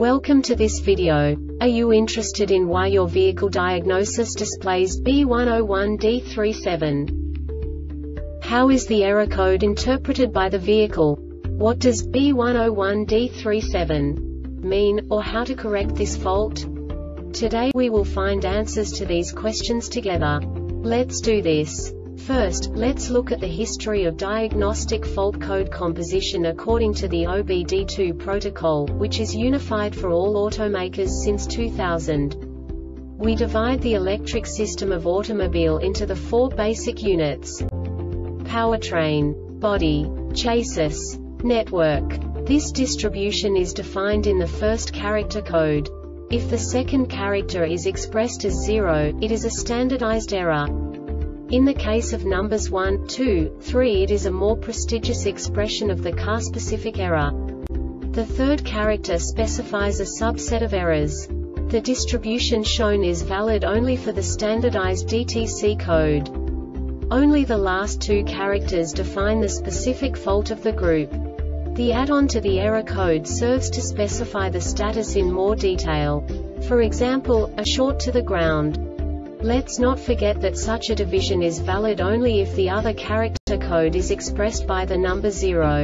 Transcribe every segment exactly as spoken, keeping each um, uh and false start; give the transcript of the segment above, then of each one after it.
Welcome to this video. Are you interested in why your vehicle diagnosis displays B one zero one D three seven? How is the error code interpreted by the vehicle? What does B one zero one D three seven mean, or how to correct this fault? Today we will find answers to these questions together. Let's do this. First, let's look at the history of diagnostic fault code composition according to the O B D two protocol, which is unified for all automakers since two thousand. We divide the electric system of automobile into the four basic units: powertrain, body, chassis, network. This distribution is defined in the first character code. If the second character is expressed as zero, it is a standardized error. In the case of numbers one, two, three, it is a more prestigious expression of the car-specific error. The third character specifies a subset of errors. The distribution shown is valid only for the standardized D T C code. Only the last two characters define the specific fault of the group. The add-on to the error code serves to specify the status in more detail. For example, a short to the ground. Let's not forget that such a division is valid only if the other character code is expressed by the number zero.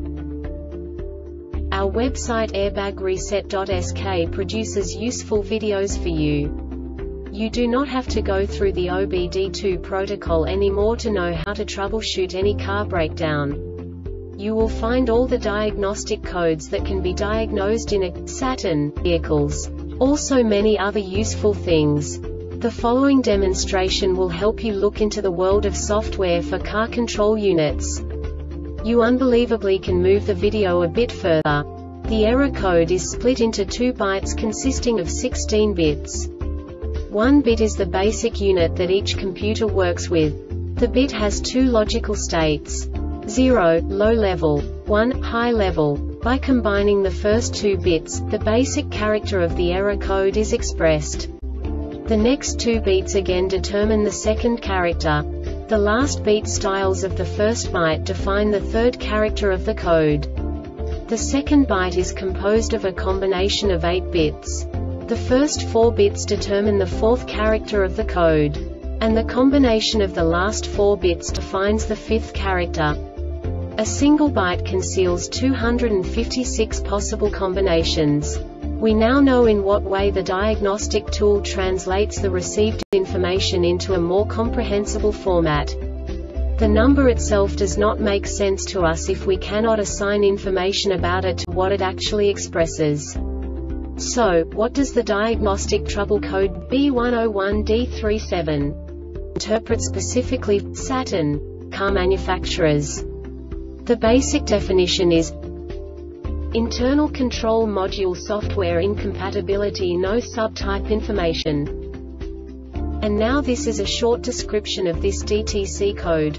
Our website airbag reset dot S K produces useful videos for you. You do not have to go through the O B D two protocol anymore to know how to troubleshoot any car breakdown. You will find all the diagnostic codes that can be diagnosed in a Saturn vehicles. Also many other useful things. The following demonstration will help you look into the world of software for car control units. You unbelievably can move the video a bit further. The error code is split into two bytes consisting of sixteen bits. One bit is the basic unit that each computer works with. The bit has two logical states: zero, low level, one, high level. By combining the first two bits, the basic character of the error code is expressed. The next two beats again determine the second character. The last beat styles of the first byte define the third character of the code. The second byte is composed of a combination of eight bits. The first four bits determine the fourth character of the code. And the combination of the last four bits defines the fifth character. A single byte conceals two hundred fifty-six possible combinations. We now know in what way the diagnostic tool translates the received information into a more comprehensible format. The number itself does not make sense to us if we cannot assign information about it to what it actually expresses. So, what does the diagnostic trouble code B one zero one D three seven interpret specifically for Saturn car manufacturers? The basic definition is internal control module software incompatibility, no subtype information. And now this is a short description of this D T C code.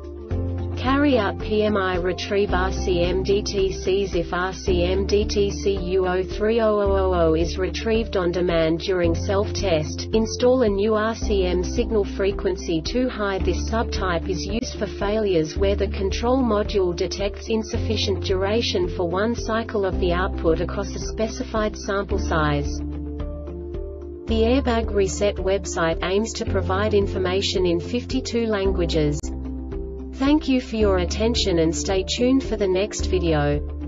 Carry out P M I retrieve R C M D T Cs if R C M D T C U zero three zero zero zero zero is retrieved on demand during self-test. Install a new R C M signal frequency too high. This subtype is used for failures where the control module detects insufficient duration for one cycle of the output across a specified sample size. The Airbag Reset website aims to provide information in fifty-two languages. Thank you for your attention and stay tuned for the next video.